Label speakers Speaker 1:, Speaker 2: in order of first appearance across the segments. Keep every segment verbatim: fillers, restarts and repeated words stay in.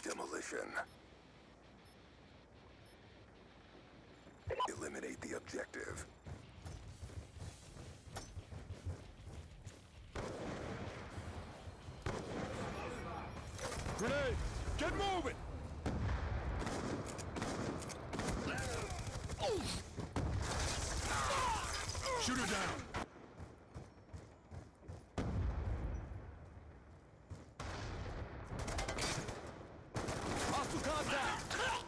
Speaker 1: Demolition. Eliminate the objective.
Speaker 2: Grenade! Get moving! Shoot her down! Hostile contact!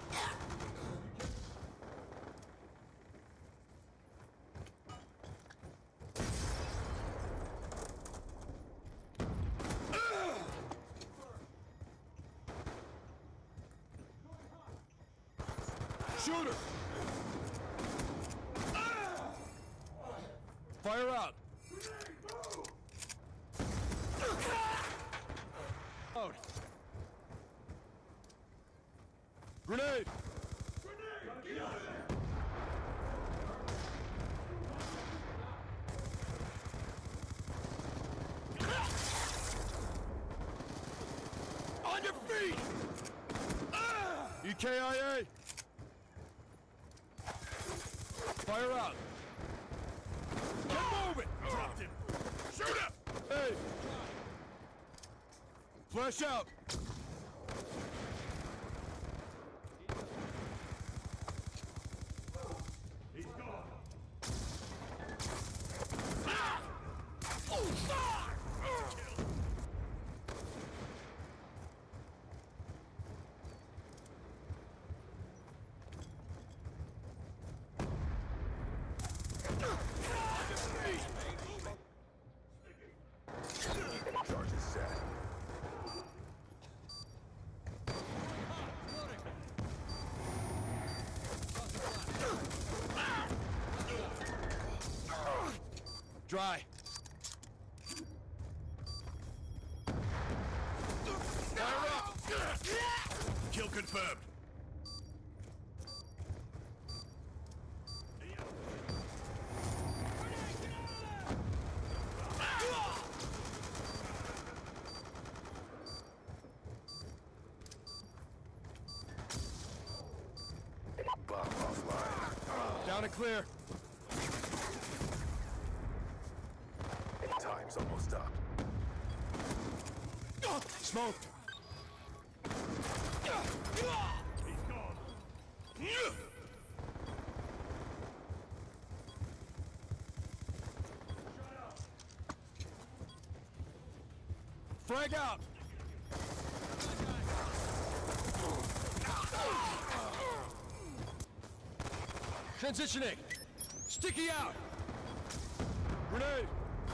Speaker 2: Shoot her! Fire out! Out! Grenade! Grenade! Get out of there! On your feet! E K I A! Fire out! Get moving! Dropped him! Shoot him! Hey! Flash out! He's gone! Ah! Oh, fuck!
Speaker 1: Charge is set.
Speaker 2: Dry. Fire up! Kill confirmed.
Speaker 1: Bomb offline.
Speaker 2: Down and clear.
Speaker 1: Time's almost up.
Speaker 2: Smoked. He's gone. Frag out. Transitioning! Sticky out! Grenade!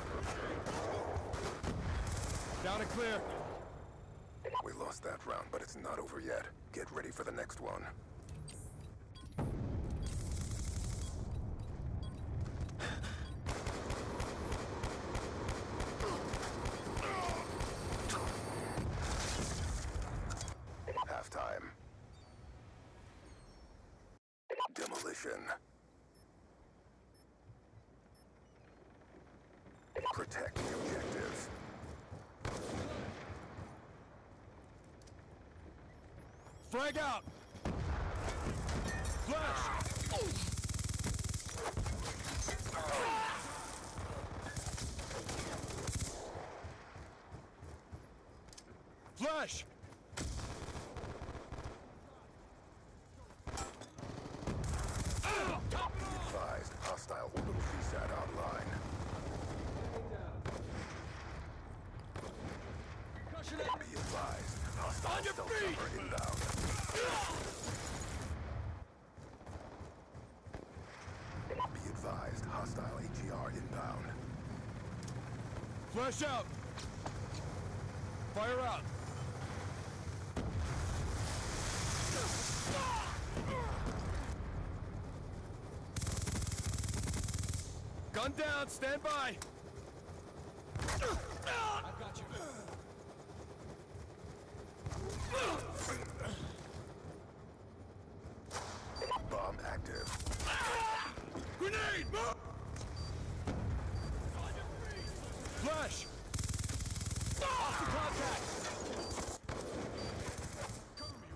Speaker 2: Down and clear.
Speaker 1: We lost that round, but it's not over yet. Get ready for the next one. Halftime. Demolition. Protect the objective.
Speaker 2: Frag out! Flash! Flash!
Speaker 1: Advised, hostile orbital C SAT online. Be advised, hostile
Speaker 2: On your
Speaker 1: stealth
Speaker 2: feet!
Speaker 1: chopper inbound. Be advised, hostile A T R inbound.
Speaker 2: Flash out! Fire out! Gun down, stand by! I've got you.
Speaker 1: Bomb active.
Speaker 2: Grenade! Move! Flash! Off the contact! Cover me!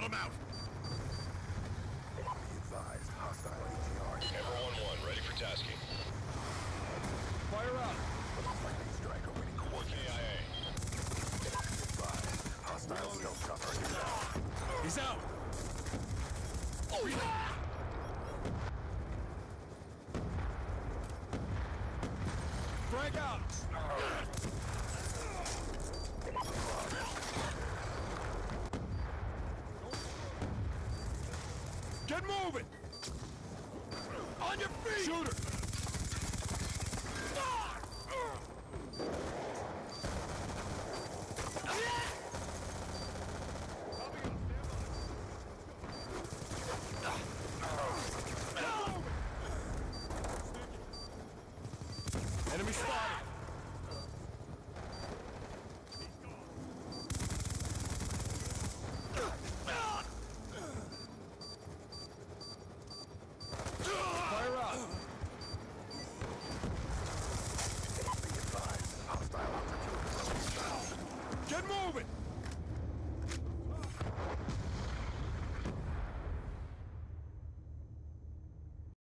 Speaker 2: him out!
Speaker 1: Be advised, hostile A T R.
Speaker 3: Ever one one, ready for tasking.
Speaker 2: Fire out!
Speaker 1: Lightning strike awaiting
Speaker 3: K
Speaker 1: coordinates.
Speaker 3: I A.
Speaker 1: Be advised, hostile stealth chopper inbound.
Speaker 2: He's out! Oh, yeah! Frag out! Get moving! On your feet! Shooter! Enemy spotted! Fire up!
Speaker 1: Be advised, hostile hunter killer drone inbound.
Speaker 2: Get moving!